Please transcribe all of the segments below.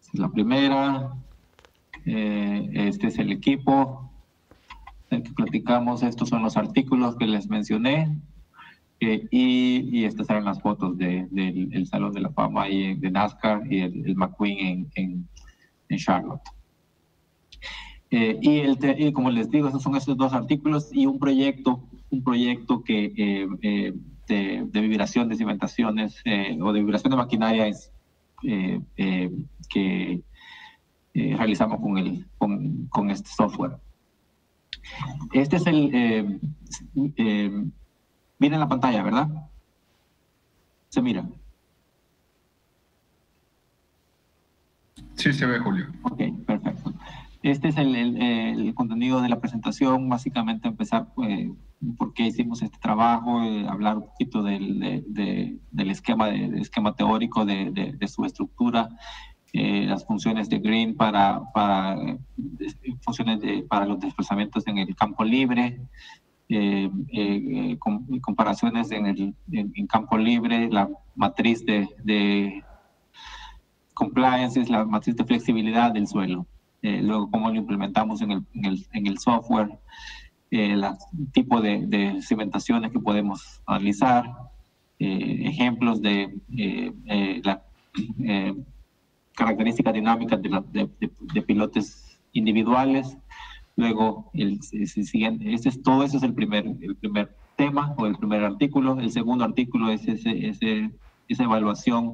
es la primera. Este es el equipo del que platicamos. Estos son los artículos que les mencioné. Y estas eran las fotos del Salón de la Fama ahí de NASCAR y el McQueen en Charlotte. Y como les digo, esos son estos dos artículos y un proyecto que de vibración de cimentaciones o de vibración de maquinarias que realizamos con este software. Este es viene en la pantalla, ¿verdad? ¿Se mira? Sí, se ve, Julio. Ok, perfecto. Este es el contenido de la presentación, básicamente empezar por qué hicimos este trabajo, hablar un poquito del esquema teórico de su estructura, las funciones de Green para los desplazamientos en el campo libre, comparaciones en campo libre, la matriz de compliance, la matriz de flexibilidad del suelo. Luego, cómo lo implementamos en el software, el tipo de cimentaciones que podemos analizar, ejemplos de características dinámicas de pilotes individuales. Luego, el siguiente, todo eso es el primer tema o el primer artículo. El segundo artículo es esa evaluación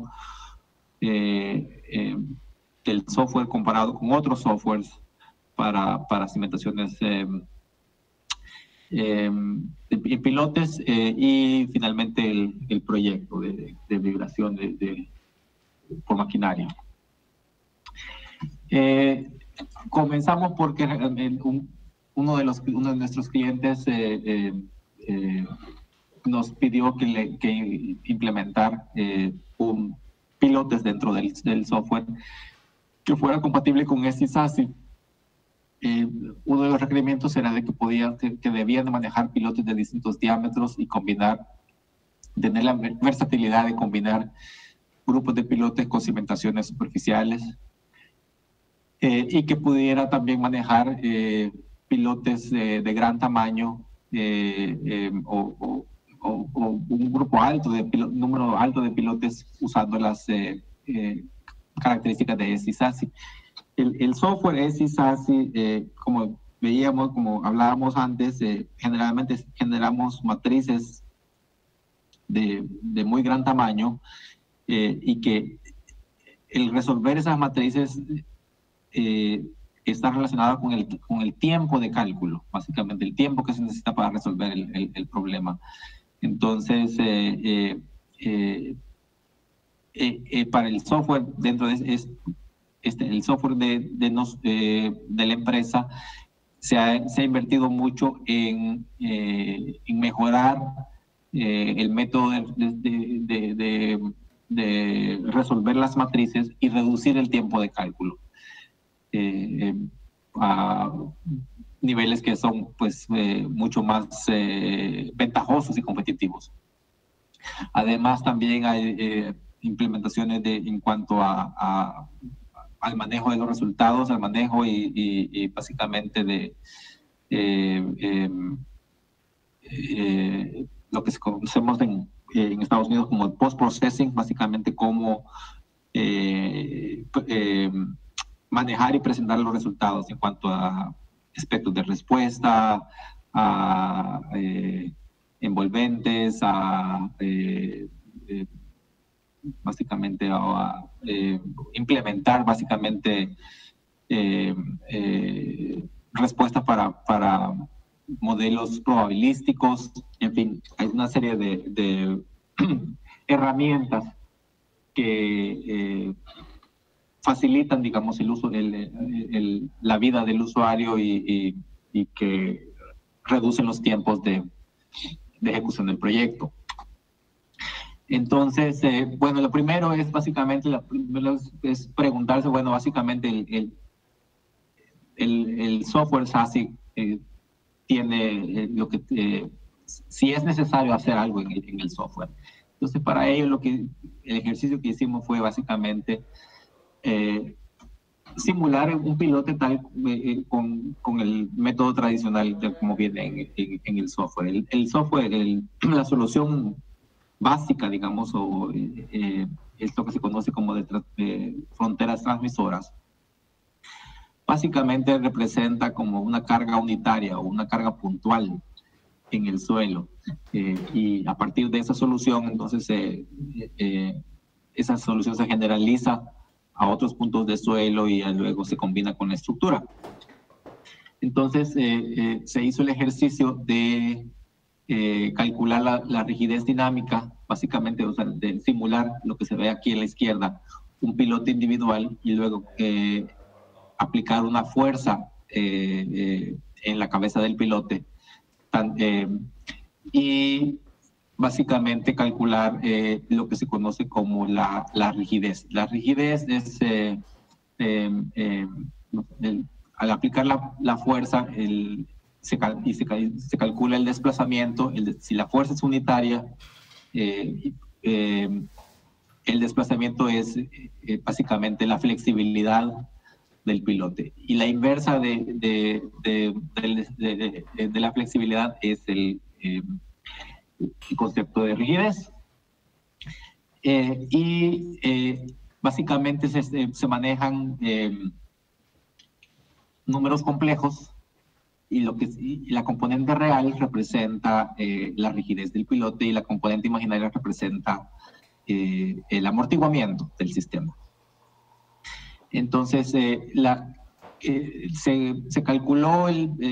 del software comparado con otros softwares para cimentaciones en pilotes y finalmente el proyecto de vibración por maquinaria. Comenzamos porque uno de nuestros clientes nos pidió que implementar pilotes dentro del software que fuera compatible con SISASI. Uno de los requerimientos era de que debían manejar pilotes de distintos diámetros y tener la versatilidad de combinar grupos de pilotes con cimentaciones superficiales y que pudiera también manejar pilotes de gran tamaño o un grupo alto número alto de pilotes usando las características de SISASI. El software SISASI, como veíamos, como hablábamos antes, generalmente generamos matrices de muy gran tamaño y que el resolver esas matrices está relacionado con el tiempo de cálculo, básicamente el tiempo que se necesita para resolver el problema. Entonces, para el software, dentro de el software de la empresa, se ha invertido mucho en mejorar el método de resolver las matrices y reducir el tiempo de cálculo a niveles que son pues mucho más ventajosos y competitivos. Además, también hay implementaciones en cuanto al manejo de los resultados, al manejo y básicamente de lo que conocemos en Estados Unidos como el post-processing, básicamente cómo manejar y presentar los resultados en cuanto a aspectos de respuesta, a envolventes, básicamente a implementar básicamente respuestas para modelos probabilísticos. En fin, hay una serie de herramientas que facilitan, digamos, el uso, la vida del usuario y que reducen los tiempos de ejecución del proyecto. Entonces, bueno, lo primero es básicamente, es preguntarse, bueno, básicamente el software SASI tiene lo que, si es necesario hacer algo en el software. Entonces, para ello, el ejercicio que hicimos fue básicamente simular un pilote tal con el método tradicional de como viene en el software. El software, la solución básica, digamos, es lo que se conoce como de fronteras transmisoras. Básicamente representa como una carga unitaria o una carga puntual en el suelo. Y a partir de esa solución, entonces, esa solución se generaliza a otros puntos de suelo y luego se combina con la estructura. Entonces, se hizo el ejercicio de calcular la rigidez dinámica, básicamente, o sea, de simular lo que se ve aquí a la izquierda, un pilote individual, y luego aplicar una fuerza en la cabeza del pilote, y básicamente calcular lo que se conoce como la rigidez. La rigidez es, al aplicar la fuerza, se calcula el desplazamiento. Si la fuerza es unitaria, el desplazamiento es básicamente la flexibilidad del pilote. Y la inversa de la flexibilidad es el concepto de rigidez. Básicamente se manejan números complejos, y la componente real representa la rigidez del pilote, y la componente imaginaria representa el amortiguamiento del sistema. Entonces, se calculó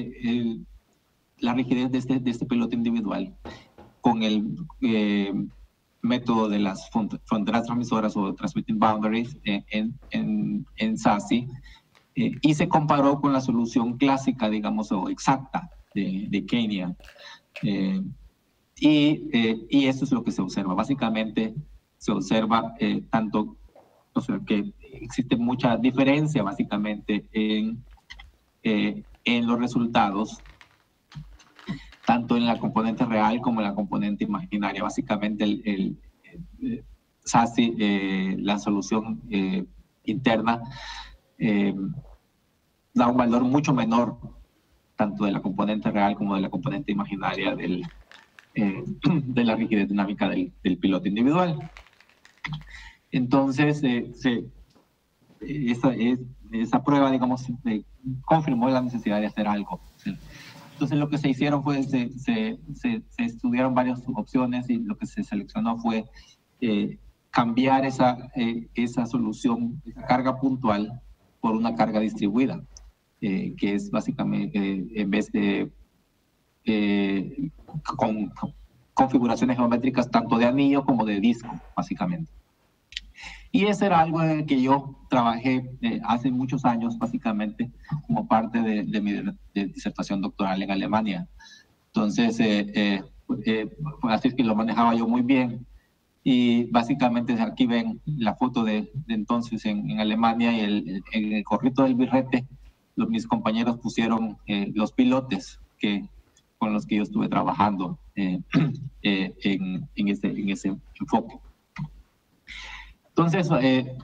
la rigidez de este pilote individual con el método de las fronteras transmisoras o transmitting boundaries en SASI, y se comparó con la solución clásica, digamos, o exacta de Kenia. Y eso es lo que se observa. Básicamente se observa tanto, o sea, que existe mucha diferencia básicamente en los resultados, tanto en la componente real como en la componente imaginaria. Básicamente el SASI, la solución interna, da un valor mucho menor, tanto de la componente real como de la componente imaginaria de la rigidez dinámica del piloto individual. Entonces, esa prueba, digamos, confirmó la necesidad de hacer algo. ¿Sí? Entonces, lo que se hicieron fue, se estudiaron varias opciones, y lo que se seleccionó fue cambiar esa solución, esa carga puntual, por una carga distribuida, que es básicamente, en vez de con configuraciones geométricas tanto de anillo como de disco, básicamente. Y eso era algo en el que yo trabajé hace muchos años, básicamente, como parte de mi disertación doctoral en Alemania. Entonces, así es que lo manejaba yo muy bien. Y básicamente aquí ven la foto de entonces en Alemania, y en el corrito del birrete, mis compañeros pusieron los pilotes con los que yo estuve trabajando en ese enfoque. Entonces,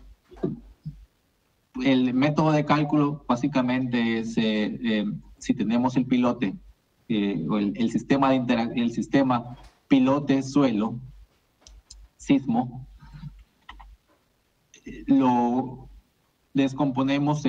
el método de cálculo básicamente es, si tenemos el pilote, o el sistema pilote-suelo, sismo, lo descomponemos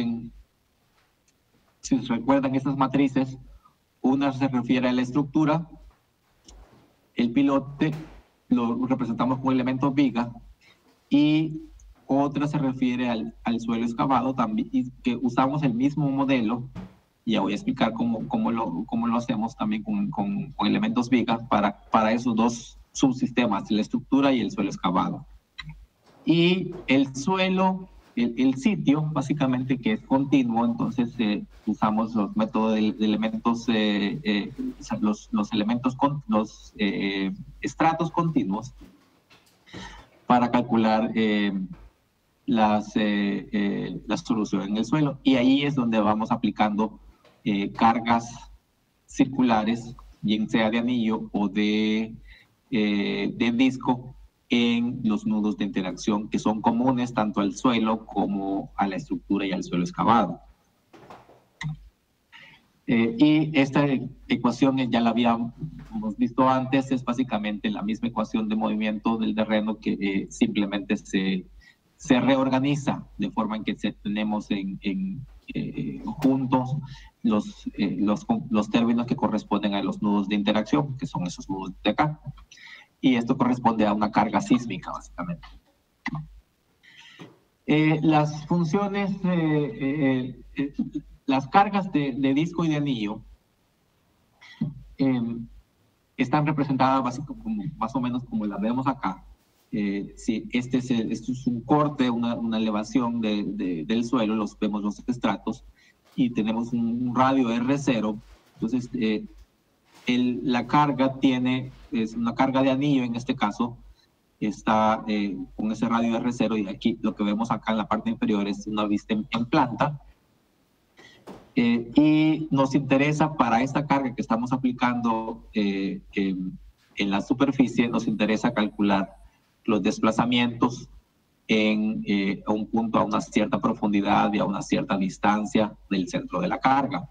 si se recuerdan estas matrices, una se refiere a la estructura, el pilote lo representamos con elementos viga, y otra se refiere al suelo excavado también, y que usamos el mismo modelo. Ya voy a explicar cómo lo hacemos también con elementos viga para esos dos subsistemas, la estructura y el suelo excavado. Y el suelo, el sitio, básicamente, que es continuo, entonces usamos los métodos de elementos, los estratos continuos, para calcular la solución en el suelo. Y ahí es donde vamos aplicando cargas circulares, bien sea de anillo o de disco, en los nudos de interacción que son comunes tanto al suelo como a la estructura y al suelo excavado. Y esta ecuación ya la habíamos visto antes, es básicamente la misma ecuación de movimiento del terreno que simplemente se reorganiza de forma en que tenemos juntos los términos que corresponden a los nudos de interacción, que son esos nudos de acá. Y esto corresponde a una carga sísmica, básicamente. Las funciones, las cargas de disco y de anillo están representadas básicamente más o menos como las vemos acá. Si esto es un corte, una elevación del suelo, vemos los estratos y tenemos un radio R0. Entonces, la carga es una carga de anillo en este caso, está con ese radio R0 y aquí lo que vemos acá en la parte inferior es una vista en planta. Y nos interesa para esta carga que estamos aplicando en la superficie, nos interesa calcular los desplazamientos a un punto, a una cierta profundidad y a una cierta distancia del centro de la carga.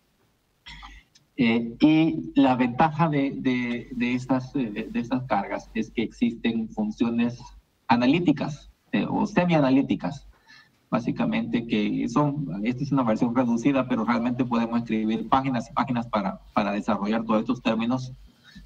Y la ventaja de estas cargas es que existen funciones analíticas o semianalíticas, básicamente esta es una versión reducida, pero realmente podemos escribir páginas y páginas para desarrollar todos estos términos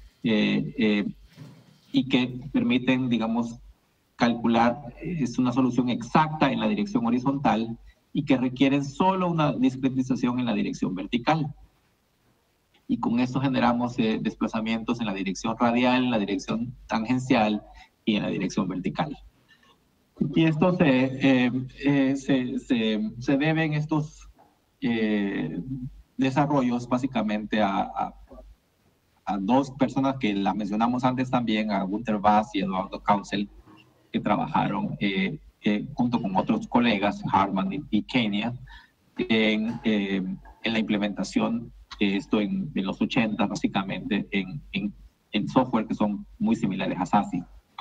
y que permiten, digamos, calcular, es una solución exacta en la dirección horizontal y que requieren solo una discretización en la dirección vertical. Y con esto generamos desplazamientos en la dirección radial, en la dirección tangencial y en la dirección vertical. Y esto se deben estos desarrollos básicamente a dos personas que las mencionamos antes también, a Günter Bass y Eduardo Council, que trabajaron junto con otros colegas, Hartman y Kenia, en la implementación de esto en los 80, básicamente, en software que son muy similares a SASI.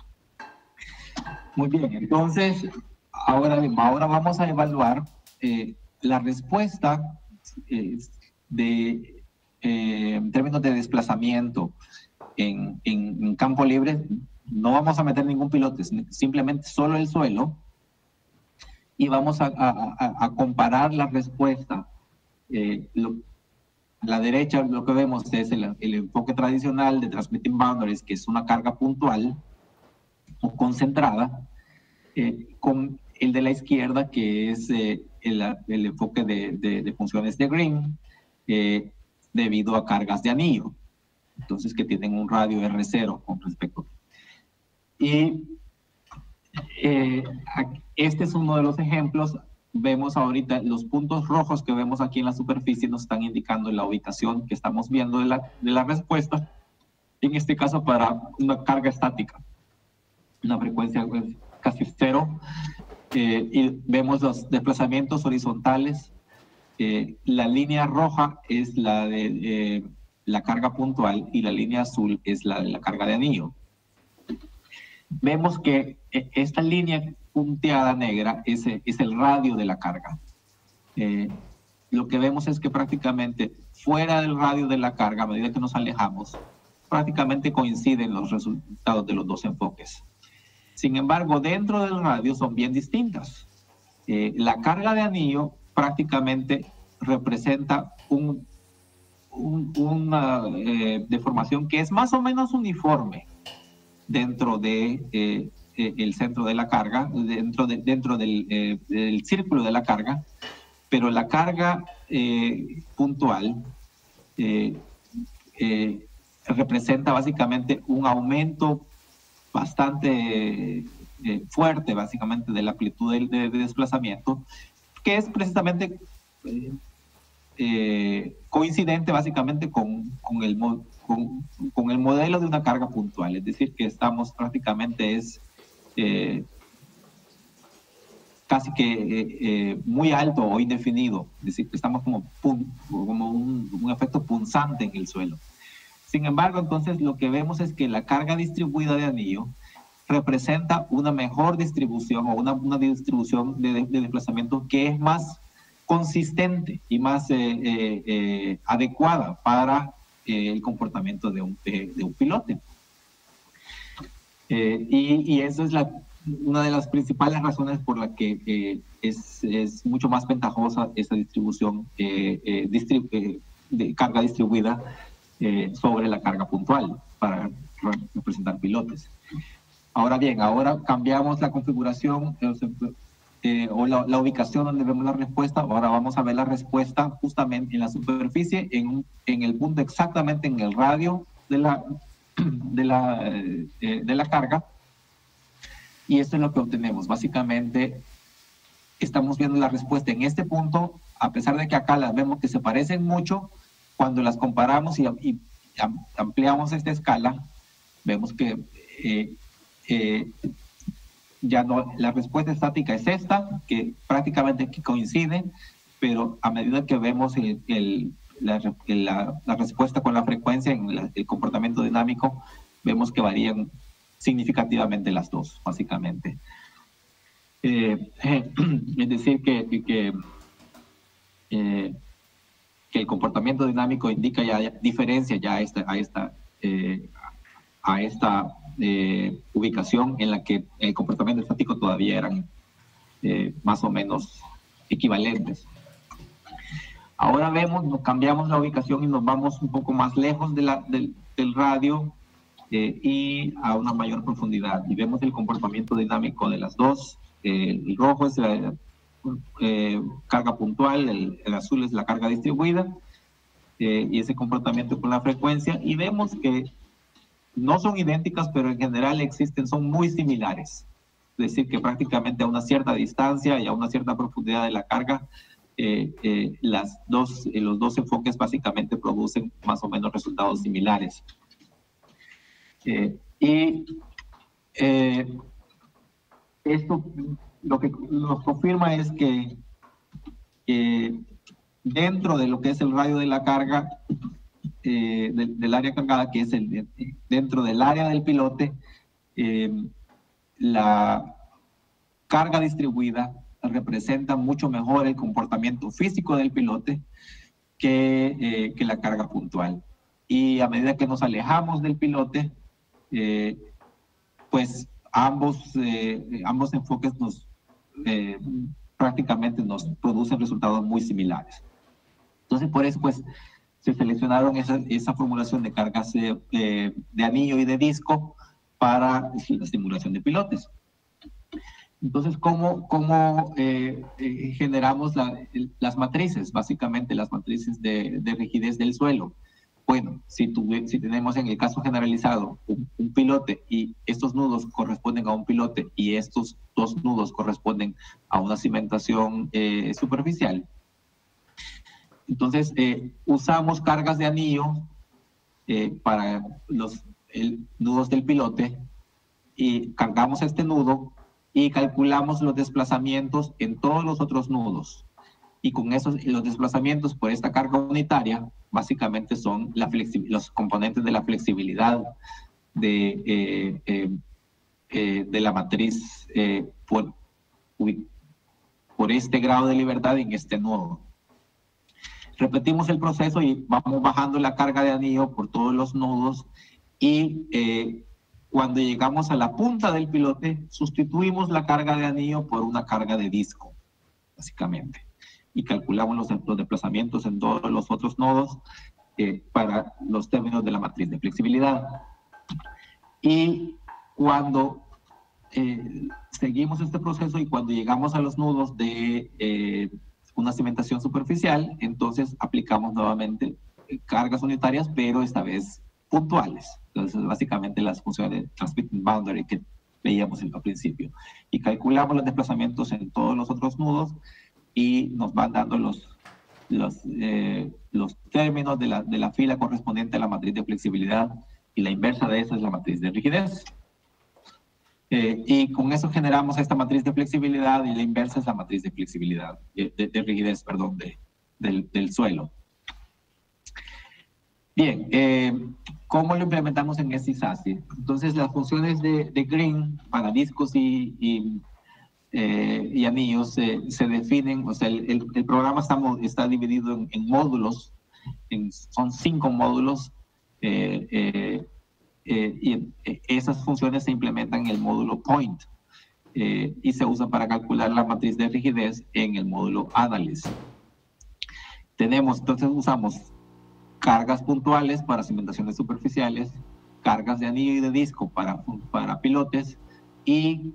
Muy bien, entonces, ahora vamos a evaluar la respuesta en términos de desplazamiento en campo libre. No vamos a meter ningún pilote, simplemente solo el suelo, y vamos a comparar la respuesta. A la derecha lo que vemos es el enfoque tradicional de Transmitting Boundaries, que es una carga puntual o concentrada, con el de la izquierda, que es el enfoque de funciones de Green, debido a cargas de anillo, entonces que tienen un radio R0 con respecto. Y este es uno de los ejemplos. Vemos ahorita los puntos rojos que vemos aquí en la superficie nos están indicando la ubicación que estamos viendo de la respuesta, en este caso para una carga estática, una frecuencia casi cero, y vemos los desplazamientos horizontales. La línea roja es la de la carga puntual y la línea azul es la de la carga de anillo. Vemos que esta línea punteada negra es el radio de la carga. Lo que vemos es que prácticamente fuera del radio de la carga, a medida que nos alejamos, prácticamente coinciden los resultados de los dos enfoques. Sin embargo, dentro del radio son bien distintas. La carga de anillo prácticamente representa una deformación que es más o menos uniforme dentro de el centro de la carga, dentro del círculo de la carga, pero la carga puntual representa básicamente un aumento bastante fuerte, básicamente, de la amplitud de desplazamiento, que es precisamente coincidente básicamente con el modelo de una carga puntual, es decir, que estamos prácticamente casi que muy alto o indefinido, es decir, que estamos como un efecto punzante en el suelo. Sin embargo, entonces lo que vemos es que la carga distribuida de anillo representa una mejor distribución o una distribución de desplazamiento que es más consistente y más adecuada para el comportamiento de un pilote. Y eso es una de las principales razones por la que es mucho más ventajosa esta distribución de carga distribuida sobre la carga puntual para representar pilotes. Ahora bien, ahora cambiamos la configuración o la ubicación donde vemos la respuesta. Ahora vamos a ver la respuesta justamente en la superficie, en el punto exactamente en el radio de la carga. Y esto es lo que obtenemos. Básicamente, estamos viendo la respuesta en este punto, a pesar de que acá las vemos que se parecen mucho. Cuando las comparamos y ampliamos esta escala, vemos que ya no, la respuesta estática es esta, que prácticamente coincide, pero a medida que vemos la respuesta con la frecuencia en el comportamiento dinámico, vemos que varían significativamente las dos, básicamente. Es decir, que el comportamiento dinámico indica ya diferencia ya a esta ubicación en la que el comportamiento estático todavía eran más o menos equivalentes. Ahora cambiamos la ubicación y nos vamos un poco más lejos del radio y a una mayor profundidad. Y vemos el comportamiento dinámico de las dos. El rojo es la carga puntual, el azul es la carga distribuida, y ese comportamiento con la frecuencia. Y vemos que no son idénticas, pero en general son muy similares. Es decir, que prácticamente a una cierta distancia y a una cierta profundidad de la carga, los dos enfoques básicamente producen más o menos resultados similares. Esto lo que nos confirma es que dentro de lo que es el radio de la carga, del área cargada, que es dentro del área del pilote, la carga distribuida representa mucho mejor el comportamiento físico del pilote que la carga puntual. Y a medida que nos alejamos del pilote, pues ambos enfoques prácticamente nos producen resultados muy similares. Entonces, por eso, pues, se seleccionaron esa formulación de cargas de anillo y de disco para la simulación de pilotes. Entonces, ¿cómo generamos las matrices? Básicamente, las matrices de rigidez del suelo. Bueno, si tenemos en el caso generalizado un pilote y estos nudos corresponden a un pilote y estos dos nudos corresponden a una cimentación superficial, entonces usamos cargas de anillo para los nudos del pilote y cargamos este nudo y calculamos los desplazamientos en todos los otros nudos. Y con los desplazamientos por esta carga unitaria, básicamente son los componentes de la flexibilidad de la matriz por este grado de libertad en este nudo. Repetimos el proceso y vamos bajando la carga de anillo por todos los nudos y cuando llegamos a la punta del pilote, sustituimos la carga de anillo por una carga de disco, básicamente. Y calculamos los desplazamientos en todos los otros nodos para los términos de la matriz de flexibilidad. Y cuando seguimos este proceso y cuando llegamos a los nudos de una cimentación superficial, entonces aplicamos nuevamente cargas unitarias, pero esta vez puntuales. Entonces, básicamente las funciones de transmitting boundary que veíamos al principio. Y calculamos los desplazamientos en todos los otros nudos y nos van dando los términos de la fila correspondiente a la matriz de flexibilidad, y la inversa de esa es la matriz de rigidez. Y con eso generamos esta matriz de flexibilidad, y la inversa es la matriz de flexibilidad, de rigidez, perdón, del suelo. Bien, ¿cómo lo implementamos en SISASI? Entonces, las funciones de Green para discos y anillos se definen, o sea, el programa está dividido en módulos, son 5 módulos, y esas funciones se implementan en el módulo Point y se usan para calcular la matriz de rigidez en el módulo Analysis. Entonces usamos cargas puntuales para cimentaciones superficiales, cargas de anillo y de disco para pilotes y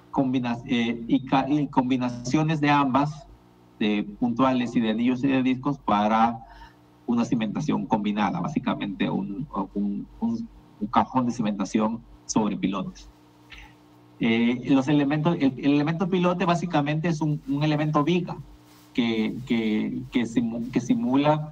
combinaciones de ambas, de puntuales y de anillos y de discos, para una cimentación combinada, básicamente un cajón de cimentación sobre pilotes. El elemento pilote básicamente es un elemento viga que simula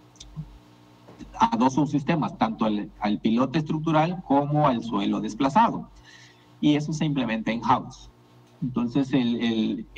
a dos subsistemas, tanto al pilote estructural como al suelo desplazado. Y eso se implementa en house. Entonces, el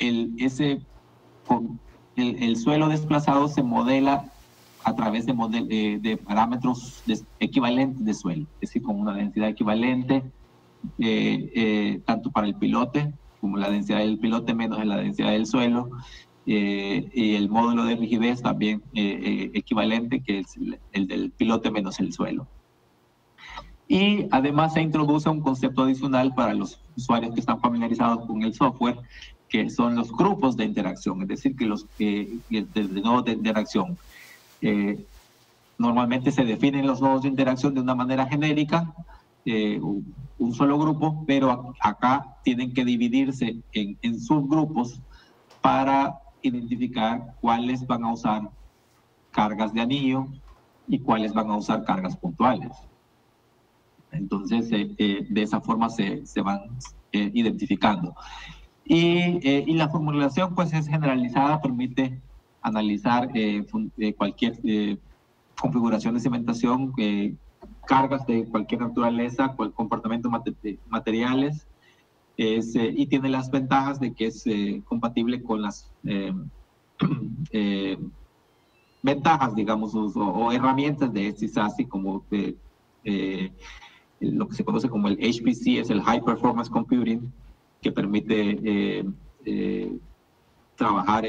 suelo desplazado se modela a través de parámetros equivalentes de suelo, es decir, con una densidad equivalente, tanto para el pilote, como la densidad del pilote menos la densidad del suelo, y el módulo de rigidez también equivalente, que es el del pilote menos el suelo. Y además se introduce un concepto adicional para los usuarios que están familiarizados con el software, que son los grupos de interacción, es decir, que los nodos de interacción. Normalmente se definen los nodos de interacción de una manera genérica, un solo grupo, pero acá tienen que dividirse en subgrupos para identificar cuáles van a usar cargas de anillo y cuáles van a usar cargas puntuales. Entonces, de esa forma se van identificando. Y la formulación pues es generalizada, permite analizar cualquier configuración de cimentación, cargas de cualquier naturaleza, comportamiento materiales, y tiene las ventajas de que es compatible con las ventajas, digamos, o herramientas de SISASI, como lo que se conoce como el HPC, es el High Performance Computing, que permite trabajar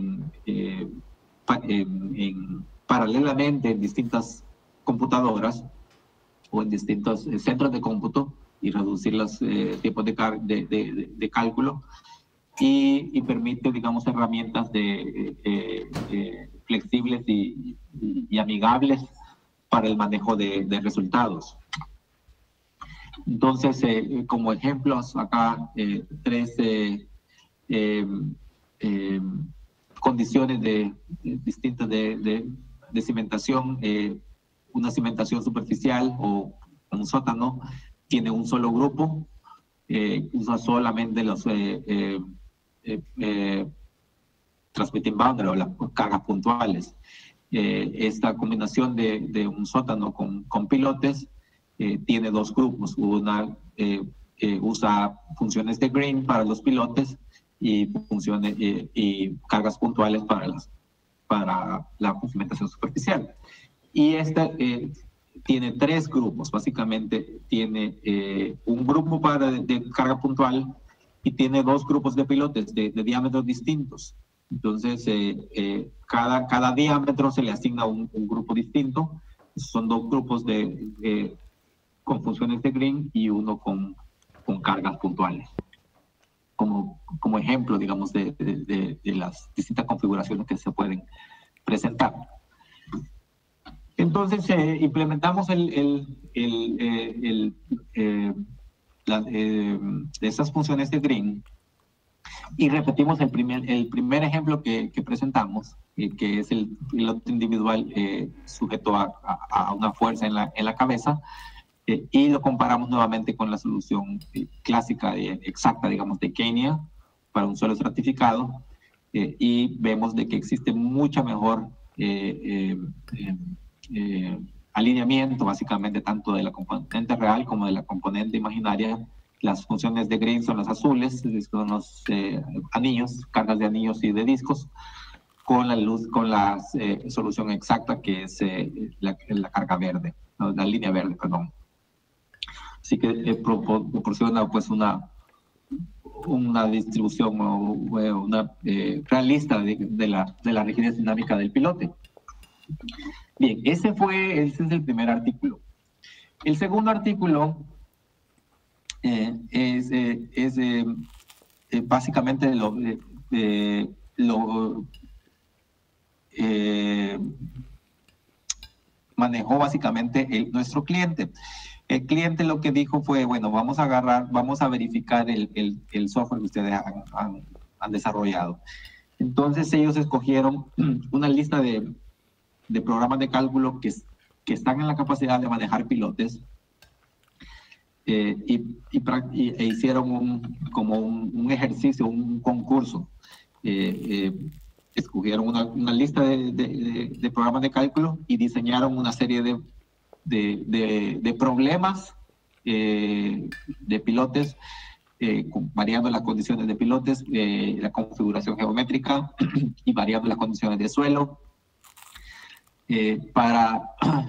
paralelamente en distintas computadoras o en distintos centros de cómputo y reducir los tiempos de cálculo, y permite, digamos, herramientas flexibles y amigables para el manejo de resultados. Entonces, como ejemplos, acá tres condiciones distintas de cimentación. Una cimentación superficial o un sótano tiene un solo grupo, usa solamente los transmitting boundary o las cargas puntuales. Esta combinación de un sótano con pilotes tiene dos grupos. Una usa funciones de Green para los pilotes y cargas puntuales para la cimentación superficial. Y esta tiene tres grupos. Básicamente tiene un grupo de carga puntual y tiene dos grupos de pilotes de diámetros distintos. Entonces, cada diámetro se le asigna un grupo distinto. Son dos grupos con funciones de Green y uno con cargas puntuales. Como ejemplo, digamos, de las distintas configuraciones que se pueden presentar. Entonces, implementamos esas funciones de Green y repetimos el primer ejemplo que presentamos, que es el piloto individual sujeto a una fuerza en la cabeza, y lo comparamos nuevamente con la solución clásica exacta, digamos, de Kenia para un suelo estratificado, y vemos de que existe mucha mejor alineamiento, básicamente, tanto de la componente real como de la componente imaginaria. Las funciones de Green son las azules, son los anillos, cargas de anillos y de discos, con la luz, con la solución exacta, que es la carga verde, ¿no? La línea verde, perdón. Así que proporciona pues una distribución o una realista de la rigidez dinámica del pilote. Bien, ese es el primer artículo. El segundo artículo es básicamente manejó básicamente nuestro cliente. El cliente lo que dijo fue, bueno, vamos a verificar el software que ustedes han desarrollado. Entonces ellos escogieron una lista de programas de cálculo que están en la capacidad de manejar pilotes, e hicieron como un ejercicio, un concurso. Escogieron una lista de programas de cálculo y diseñaron una serie de problemas de pilotes, variando las condiciones de pilotes, la configuración geométrica y variando las condiciones de suelo, para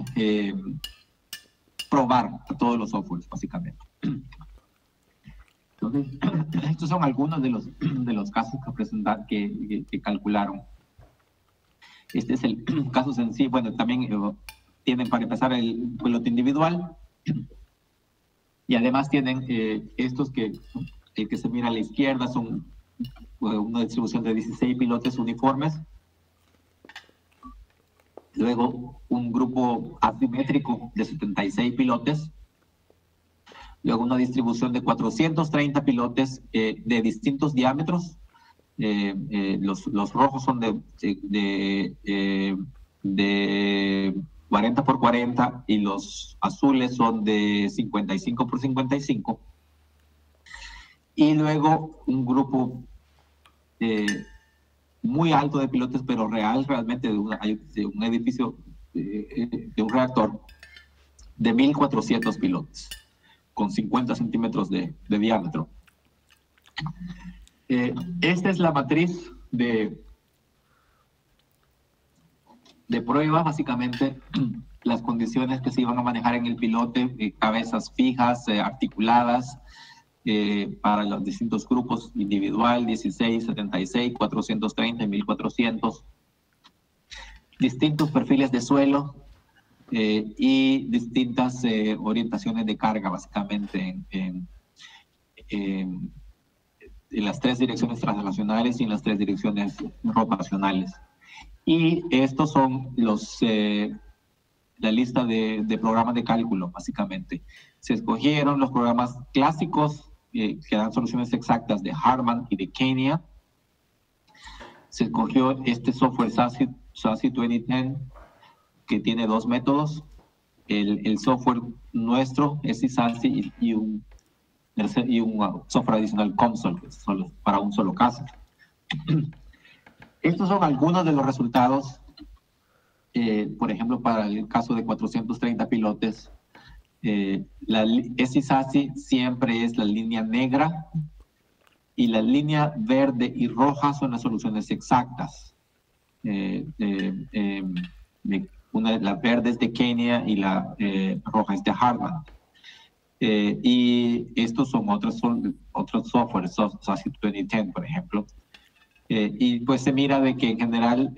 probar a todos los softwares, básicamente. Entonces, estos son algunos de los casos que calcularon. Este es el caso sencillo. Bueno, también tienen para empezar el piloto individual, y además tienen estos el que se mira a la izquierda son una distribución de 16 pilotes uniformes. Luego un grupo asimétrico de 76 pilotes. Luego una distribución de 430 pilotes de distintos diámetros. Los rojos son de 40 por 40 y los azules son de 55 por 55. Y luego un grupo muy alto de pilotes, pero realmente de un edificio, de un reactor, de 1.400 pilotes, con 50 centímetros de diámetro. Esta es la matriz de prueba, básicamente las condiciones que se iban a manejar en el pilote, cabezas fijas, articuladas, para los distintos grupos, individual, 16, 76, 430 y 1400. Distintos perfiles de suelo y distintas orientaciones de carga, básicamente en las 3 direcciones translacionales y en las 3 direcciones rotacionales. Y estos son la lista de programas de cálculo, básicamente. Se escogieron los programas clásicos que dan soluciones exactas de Harman y de Kenya. Se escogió este software SASI 2010, que tiene 2 métodos. El software nuestro es SASI y un software adicional Console, que es solo para un solo caso. Estos son algunos de los resultados. Por ejemplo, para el caso de 430 pilotes, la SASI siempre es la línea negra y la línea verde y roja son las soluciones exactas. La verde es de Kenya y la roja es de Harman. Y estos son otros softwares, SASI 2010, por ejemplo. Y pues se mira de que en general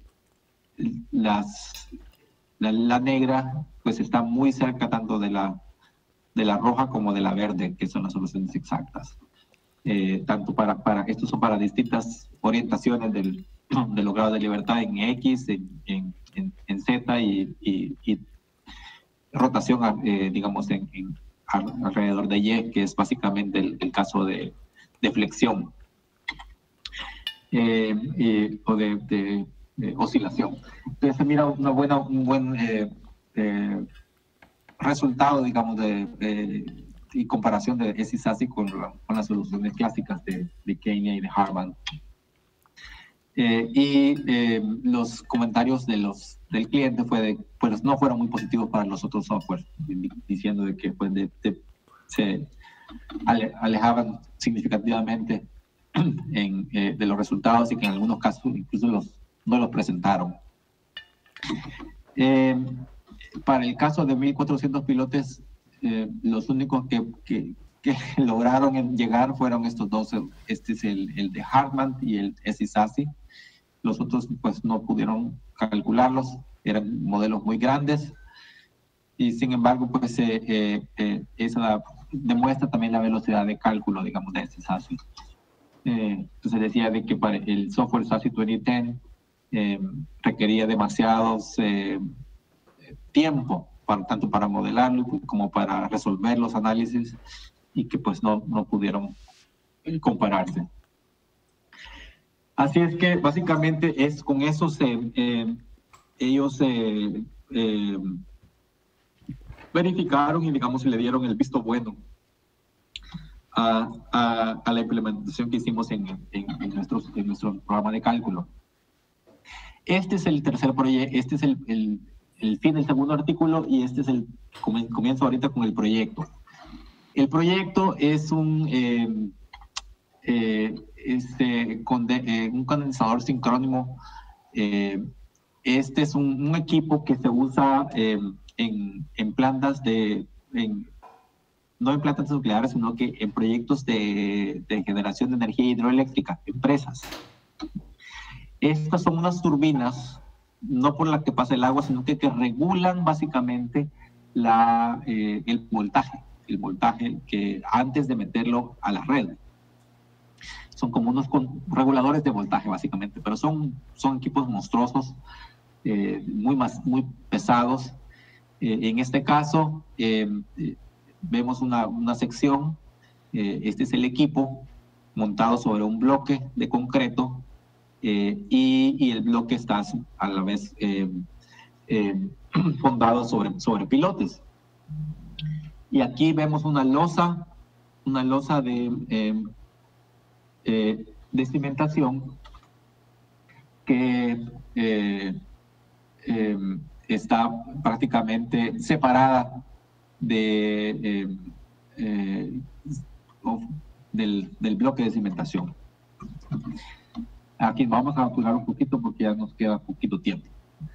la negra pues está muy cerca tanto de la roja como de la verde, que son las soluciones exactas. Tanto estos son para distintas orientaciones del grado de libertad en X, en Z y rotación, digamos, alrededor de Y, que es básicamente el caso de flexión o de oscilación. Entonces se mira un buen resultado, digamos, y comparación de SASI con las soluciones clásicas de Kenya y de Harman. Los comentarios del cliente pues no fueron muy positivos para los otros softwares, diciendo de que pues, se alejaban significativamente de los resultados y que en algunos casos incluso no los presentaron. Para el caso de 1.400 pilotes, los únicos que lograron llegar fueron estos dos. Este es el de Hartmann y el SISASI. Los otros pues no pudieron calcularlos, eran modelos muy grandes, y sin embargo pues esa demuestra también la velocidad de cálculo, digamos, de SISASI. Entonces decía de que para el software SASI 2010 requería demasiados tiempo, tanto para modelarlo como para resolver los análisis, y que pues no pudieron compararse. Así es que básicamente con eso ellos verificaron y, digamos, le dieron el visto bueno a la implementación que hicimos en nuestro programa de cálculo. Este es el tercer proyecto, este es el fin del segundo artículo, y este es comienzo ahorita con el proyecto. El proyecto es un condensador sincrónico. Este es un equipo que se usa en plantas no en plantas nucleares, sino que en proyectos de generación de energía hidroeléctrica, empresas. Estas son unas turbinas, no por las que pasa el agua, sino que regulan básicamente el voltaje que antes de meterlo a la red. Son como unos reguladores de voltaje básicamente, pero son equipos monstruosos, muy pesados. En este caso vemos una sección. Este es el equipo montado sobre un bloque de concreto, y el bloque está a la vez fundado sobre pilotes. Y aquí vemos una losa de cimentación que está prácticamente separada del bloque de cimentación. Aquí vamos a apurar un poquito porque ya nos queda poquito tiempo.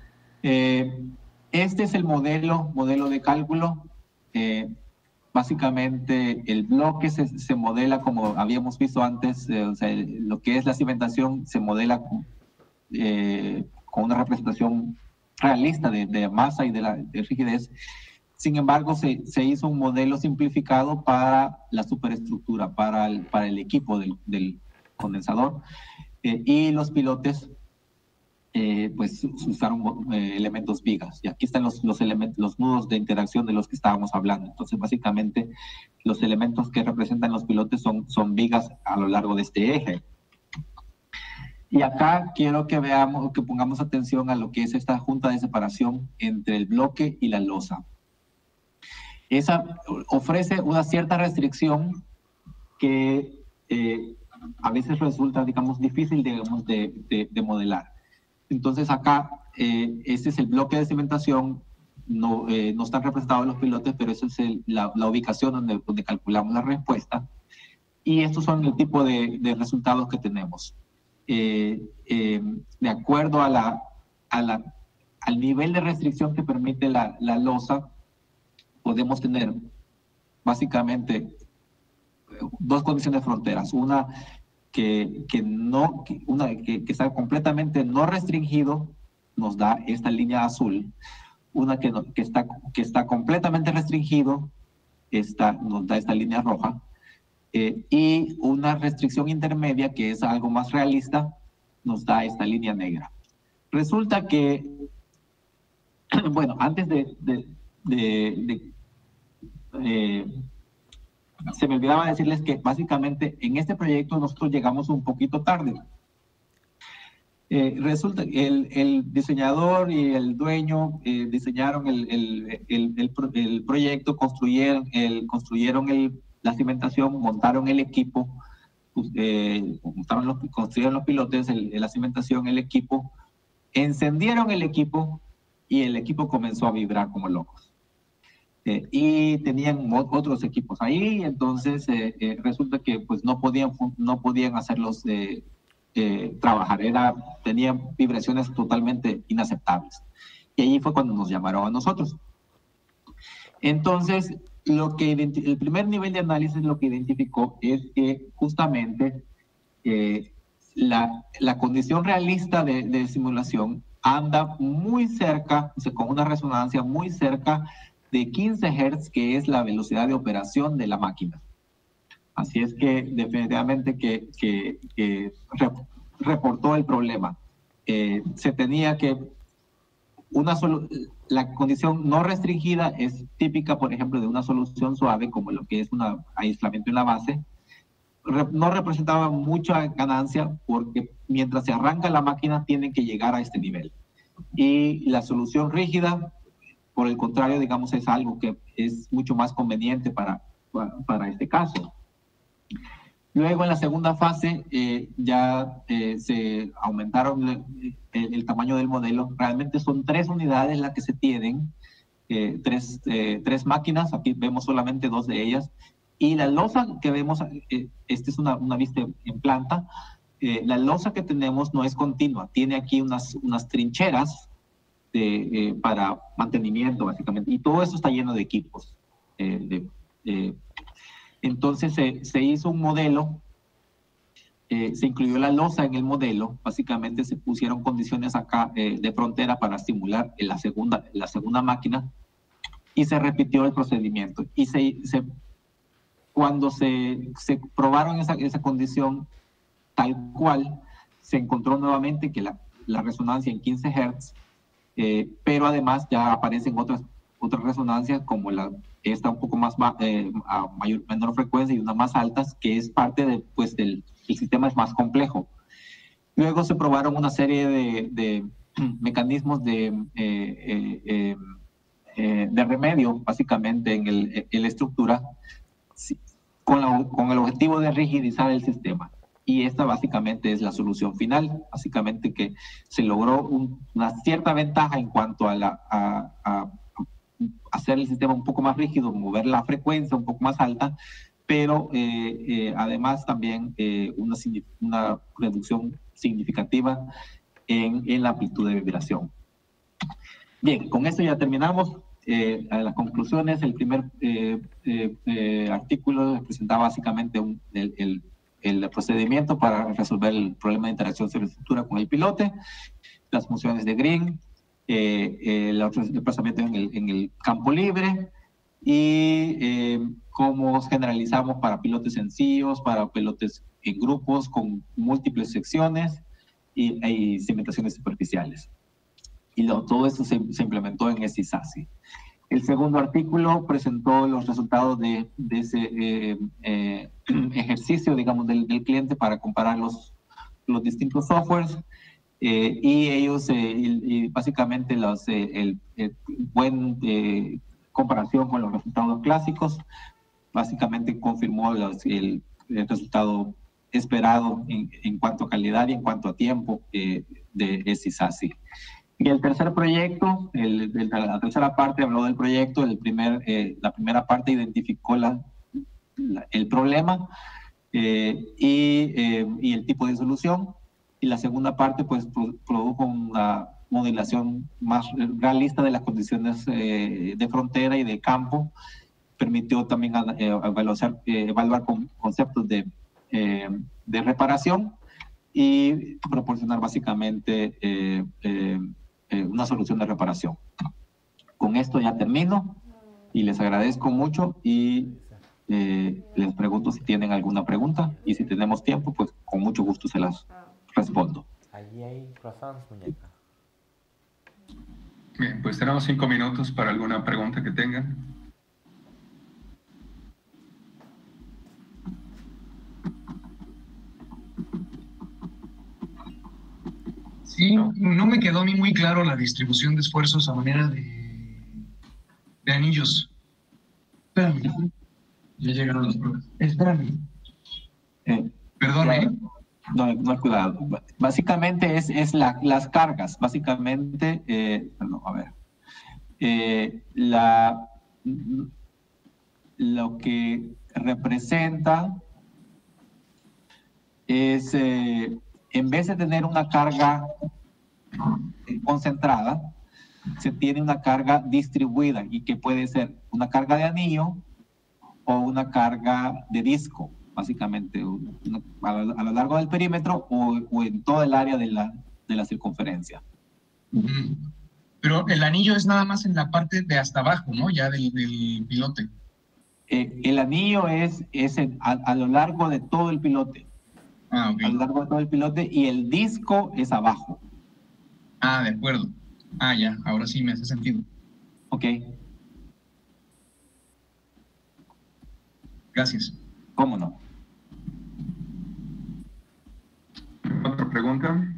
Este es el modelo de cálculo. Básicamente el bloque se modela como habíamos visto antes. O sea, lo que es la cimentación se modela con una representación realista de masa y de rigidez. Sin embargo, se hizo un modelo simplificado para la superestructura, para el equipo del condensador, y los pilotes pues usaron elementos vigas. Y aquí están los nudos de interacción de los que estábamos hablando. Entonces, básicamente, los elementos que representan los pilotes son vigas a lo largo de este eje. Y acá quiero que pongamos atención a lo que es esta junta de separación entre el bloque y la losa. Esa ofrece una cierta restricción que a veces resulta, digamos, difícil, digamos, de modelar. Entonces acá, este es el bloque de cimentación. No están representados los pilotes, pero esa es la ubicación donde calculamos la respuesta. Y estos son el tipo de resultados que tenemos. De acuerdo al nivel de restricción que permite la losa, podemos tener básicamente dos condiciones fronteras. Una que está completamente no restringido, nos da esta línea azul. Una que está completamente restringido, nos da esta línea roja. Y una restricción intermedia, que es algo más realista, nos da esta línea negra. Resulta que, bueno, antes se me olvidaba decirles que básicamente en este proyecto nosotros llegamos un poquito tarde. Resulta que el diseñador y el dueño diseñaron el proyecto, construyeron la cimentación, montaron el equipo, construyeron los pilotes, la cimentación, el equipo, encendieron el equipo y el equipo comenzó a vibrar como locos. Y tenían otros equipos ahí, entonces resulta que pues no podían hacer trabajar. Tenía vibraciones totalmente inaceptables. Y ahí fue cuando nos llamaron a nosotros. Entonces, el primer nivel de análisis lo que identificó es que justamente la condición realista de simulación anda muy cerca, o sea, con una resonancia muy cerca de 15 Hz, que es la velocidad de operación de la máquina. Así es que definitivamente que reportó el problema. Se tenía que la condición no restringida es típica, por ejemplo, de una solución suave, como lo que es un aislamiento en la base. No representaba mucha ganancia porque mientras se arranca la máquina tienen que llegar a este nivel. Y la solución rígida, por el contrario, digamos, es algo que es mucho más conveniente para este caso. Luego, en la segunda fase, ya se aumentaron el tamaño del modelo. Realmente son 3 unidades las que se tienen, 3 máquinas. Aquí vemos solamente 2 de ellas. Y la losa que vemos, esta es una vista en planta. La losa que tenemos no es continua. Tiene aquí unas trincheras para mantenimiento, básicamente. Y todo eso está lleno de equipos. Entonces se hizo un modelo, se incluyó la losa en el modelo, básicamente se pusieron condiciones acá de frontera para estimular la segunda máquina y se repitió el procedimiento. Y cuando se probaron esa condición tal cual, se encontró nuevamente que la resonancia en 15 Hz, pero además ya aparecen otras resonancias como esta un poco más a menor frecuencia y una más altas, que es parte del sistema es más complejo. Luego se probaron una serie de mecanismos de remedio, básicamente en la estructura, con el objetivo de rigidizar el sistema. Y esta básicamente es la solución final, básicamente que se logró una cierta ventaja en cuanto a hacer el sistema un poco más rígido, mover la frecuencia un poco más alta, pero además también una reducción significativa en la amplitud de vibración. Bien, con esto ya terminamos. Las conclusiones, el primer artículo presentaba básicamente el procedimiento para resolver el problema de interacción sobre-estructura con el pilote, las funciones de Green, el desplazamiento en el campo libre y cómo generalizamos para pilotes sencillos, para pilotes en grupos con múltiples secciones y segmentaciones superficiales. Y todo eso se implementó en SISASI. El segundo artículo presentó los resultados de ese ejercicio, digamos, del cliente para comparar los distintos softwares y ellos, y básicamente comparación con los resultados clásicos, básicamente confirmó el resultado esperado en cuanto a calidad y en cuanto a tiempo de SISASI. Y el tercer proyecto, la tercera parte habló del proyecto. La primera parte identificó el problema y el tipo de solución. Y la segunda parte, pues, produjo una modelación más realista de las condiciones de frontera y de campo. Permitió también evaluar conceptos de reparación y proporcionar básicamente una solución de reparación. Con esto ya termino y les agradezco mucho y les pregunto si tienen alguna pregunta y si tenemos tiempo, pues con mucho gusto se las respondo. Allí hay croissants, muñeca. Bien, pues tenemos 5 minutos para alguna pregunta que tengan. Sí, no me quedó a mí muy claro la distribución de esfuerzos a manera de anillos. Espérame. Ya llegaron las pruebas. Espérame. Perdón, No, cuidado. Básicamente es las cargas. Básicamente, a ver. Lo que representa es en vez de tener una carga concentrada, se tiene una carga distribuida y que puede ser una carga de anillo o una carga de disco, básicamente a lo largo del perímetro o en toda el área de la circunferencia. Pero el anillo es nada más en la parte de hasta abajo, ¿no? Ya del pilote. El anillo es a lo largo de todo el pilote. Ah, ok. A lo largo de todo el pilote y el disco es abajo. Ah, de acuerdo. Ah, ya, ahora sí me hace sentido. Ok. Gracias. ¿Cómo no? ¿Otra pregunta?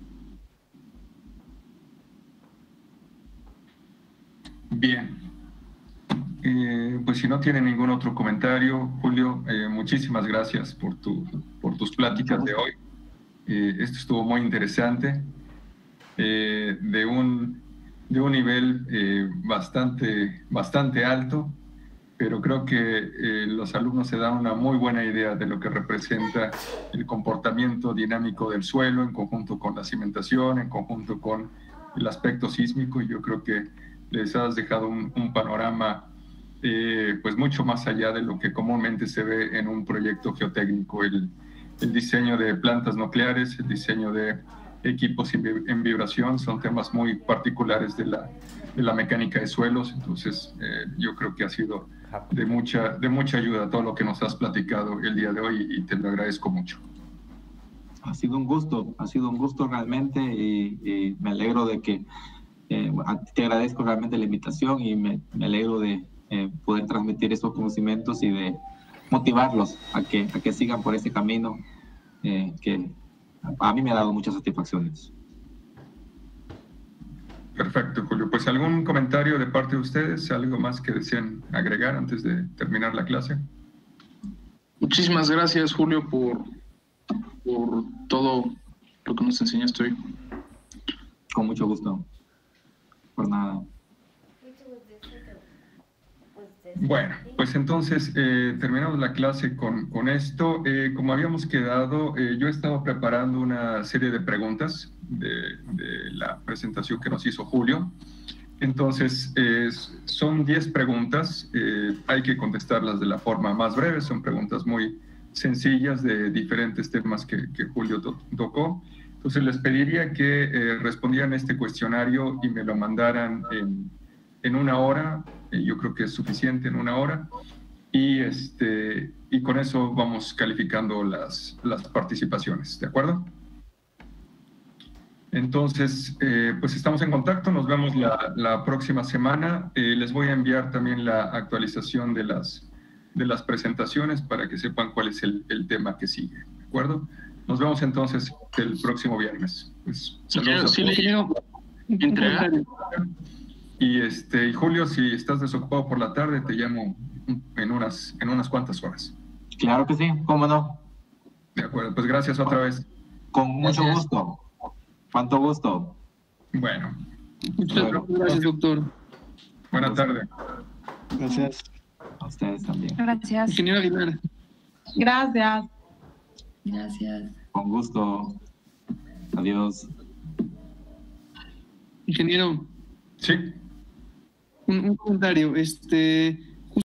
Bien. Pues si no tiene ningún otro comentario, Julio, muchísimas gracias por tus pláticas de hoy. Esto estuvo muy interesante, de un nivel bastante alto, pero creo que los alumnos se dan una muy buena idea de lo que representa el comportamiento dinámico del suelo en conjunto con la cimentación, en conjunto con el aspecto sísmico, y yo creo que les has dejado un panorama pues mucho más allá de lo que comúnmente se ve en un proyecto geotécnico. El diseño de plantas nucleares, el diseño de equipos en vibración son temas muy particulares de la mecánica de suelos. Entonces yo creo que ha sido de mucha ayuda todo lo que nos has platicado el día de hoy y te lo agradezco mucho. Ha sido un gusto realmente y me alegro de que te agradezco realmente la invitación y me alegro de poder transmitir esos conocimientos y de motivarlos a que sigan por ese camino que a mí me ha dado muchas satisfacciones. Perfecto, Julio. Pues algún comentario de parte de ustedes, algo más que deseen agregar antes de terminar la clase. Muchísimas gracias, Julio, por todo lo que nos enseñaste hoy. Con mucho gusto. Por nada. Bueno, pues entonces terminamos la clase con esto. Como habíamos quedado, yo estaba preparando una serie de preguntas de la presentación que nos hizo Julio. Entonces, son 10 preguntas, hay que contestarlas de la forma más breve, son preguntas muy sencillas de diferentes temas que Julio tocó. Entonces, les pediría que respondieran este cuestionario y me lo mandaran en una hora. Yo creo que es suficiente en una hora, y con eso vamos calificando las participaciones, ¿de acuerdo? Entonces, pues estamos en contacto, nos vemos la próxima semana. Les voy a enviar también la actualización de las presentaciones para que sepan cuál es el tema que sigue, ¿de acuerdo? Nos vemos entonces el próximo viernes. Pues, saludos. Sí, le quiero entregar. Y Julio, si estás desocupado por la tarde, te llamo en unas cuantas horas. Claro que sí, cómo no. De acuerdo, pues gracias otra vez. Con mucho gusto. ¿Cuánto gusto? Bueno. Muchas gracias, doctor. Buenas tardes. Gracias. A ustedes también. Gracias. Ingeniero Aguilar. Gracias. Gracias. Con gusto. Adiós. Ingeniero. Sí. Un comentario.